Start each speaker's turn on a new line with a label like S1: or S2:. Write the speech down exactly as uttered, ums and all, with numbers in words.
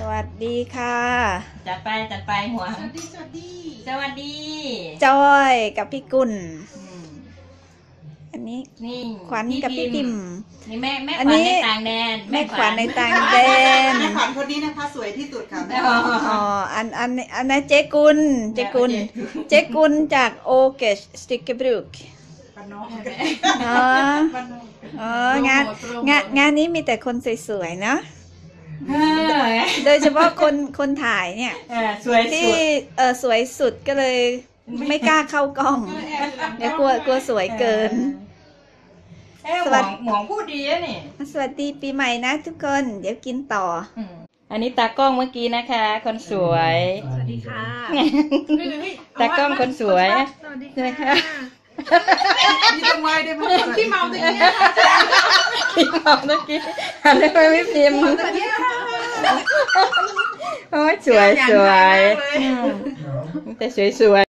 S1: วัสดีค่ะ
S2: จัดไปจัดไปหัว
S3: สวัสดีสวัสดี
S2: สวัสดี
S1: จอยกับพี่กุลอันนี้
S2: นี่
S1: ขวัญกับพี่พิมพ์
S2: นี่แม่แม่ขวัญในต่างแดน
S1: แม่ขวัญในต่างแดน
S3: แม่ขวัญคนนี้นะคะสวยที่สุดค่ะ
S1: อ๋ออันอันอันนั้นเจ๊กุลเจ๊กุลเจ๊กุลจากโอเกชสติกเกอร์บรูกอ๋ออ๋องานงานงานนี้มีแต่คนสวยๆเนาะโดยเฉพาะคนคนถ่ายเนี่ยที่เออสวยสุดก็เลยไม่กล้าเข้ากล้องเดี๋ยวกลัวกลัวสวยเกิน
S2: สวัสดีหมอพูดดีนะนี่
S1: สวัสดีปีใหม่นะทุกคนเดี๋ยวกินต่อ
S2: อันนี้ตากล้องเมื่อกี้นะคะคนสวย
S3: สวัสดีค่ะ
S2: ตากล้องคนสวย
S3: สวัสดีค่ะพี่ทำไมได้ไหมพี่เมาตะกี้
S2: พี่เมาตะกี้หันไปไม่พิมพ์โอ้ยสวยสวยแต่สวยสวย